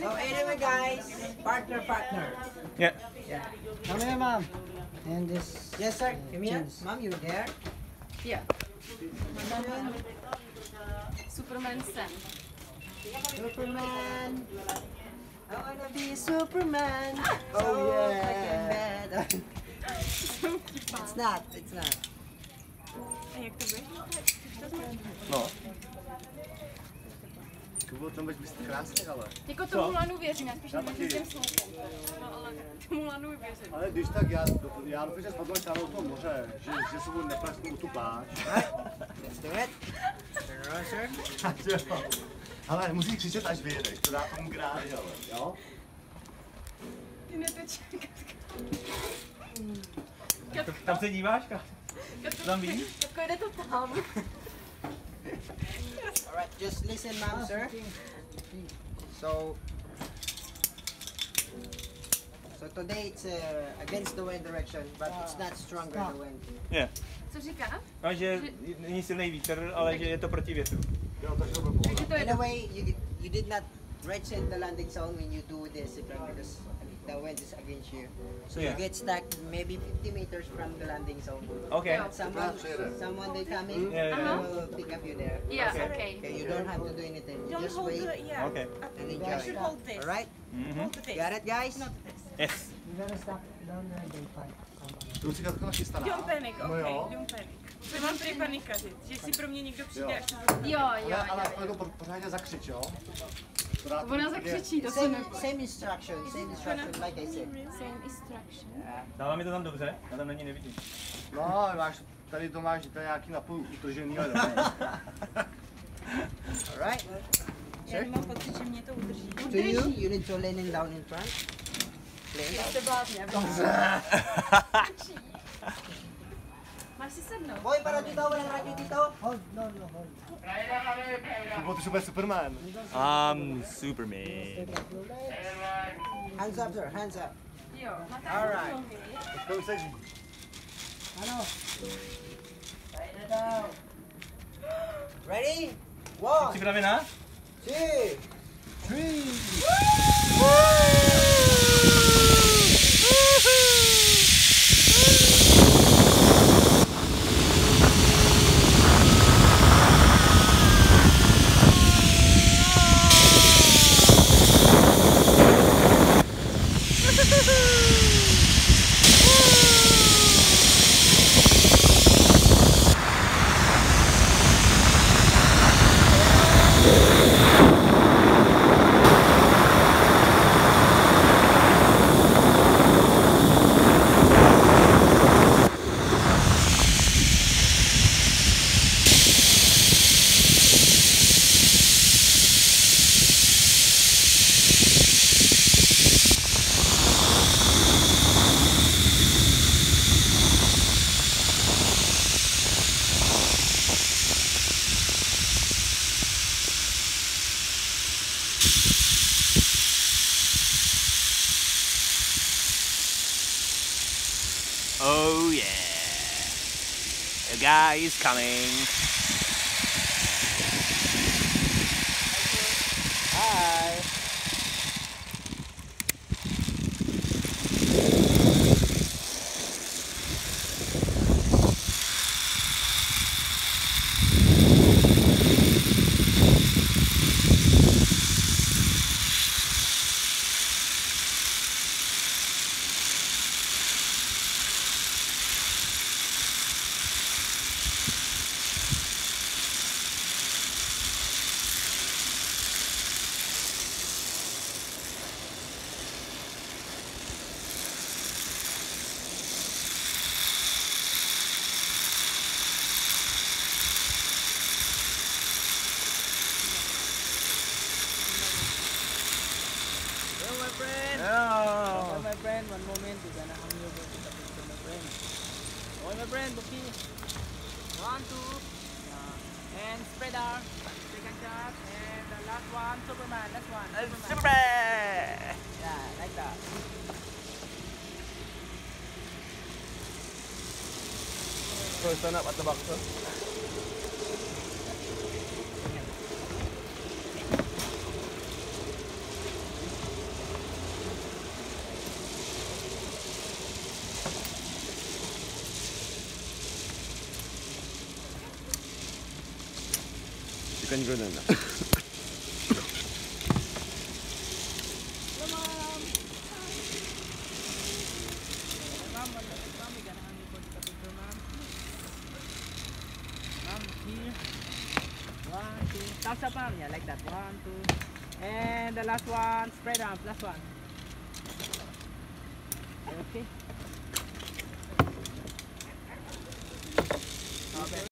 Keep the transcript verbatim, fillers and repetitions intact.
So anyway, guys, partner, partner. Yeah. Yeah. Come here, mom. And this. Yes, sir. Come here. Jeans. Mom, you there? Yeah. Superman Sam. Superman. I wanna be Superman. Oh, So yeah. I can bet. It's not. It's not. A jak to bude? No. Kubo, tam budeš krásně, ale. Jako tomu lanu věřím, já spíš nevím těm sloupům. No ale tomu lanu věřím. Ale když tak já, já doufám, že spadl tam do toho moře, že, že se budu neprasknu tu pláž. Let's do it. Turn around, sir. Ale musí křičet, až vyjedeš, to dá tomu grády, ale, jo? Ty neteče, Katka. Tam se díváš, Katka? Tam víš? Katko, jde to tam. Alright, just listen, mom, sir. So, so today it's uh, against the wind direction, but it's not stronger the wind. Je. Co říká? No, že není silný vítr, ale že je to proti větru. Jo, takže to bude pohoda. Takže to je In a way, you you did not reach in the landing zone when you do this because the wind is against you. So Yeah. you get stuck maybe fifty meters from the landing zone. Okay. But someone, someone they come in, Yeah, yeah, yeah. will pick up you there. Yeah, Okay. okay. Okay, you don't have to do anything. You Don't just hold wait the, yeah. Okay. and I enjoy. should hold this. All right, Mhm. Hold this. got it, guys? Not this. Yes. You gotta stop down there and they fight. To už si Katka nachystaná. Don't panic, No okay, jo. don't panic. To mám tady panikařit, že si pro mě někdo přijde Jo. až to bude. Jo, jo, Ale, ale jo. jako pořádně zakřič, jo? To dá Ona zakřičí, to se Same, mi... same instruction, same instruction, like I said. Same instruction. Dává mi to tam dobře? Já tam na ní nevidím. No, máš, tady to máš, to je nějaký napůl utržený, ale dobrý. All right. Já mám pocit, že mě to udrží. To you, you need to leaning down in front. Lean down. Jste blázně, Máš si sednout? Boy, para dito, walang radio dito. Hold, no, no, hold. Kubo, ty jsi úplně Superman. I'm Superman. Hands up, sir, hands up. Jo, máte All right. To už seš. Ano. Ready? One, Připravená? two, three. Oh yeah. The guy is coming. Hi. Hello, my friend. Oh. My friend, one moment. We're gonna hang you over to the picture, my friend. Oh, my friend, Buki. One, two. Yeah. And spread out. Second shot. And the last one, Superman. Last one. Superman. Superman. Yeah, like that. So stand up at the back, sir. เป็นรุ่นนั้น Hello, mom. Mom, mom, mom, we gonna hang you for the picture, mom. Mom, here. One, two. Thumbs up, mom. Yeah, like that. One, two. And the last one, spread arms. Last one. Okay. Okay.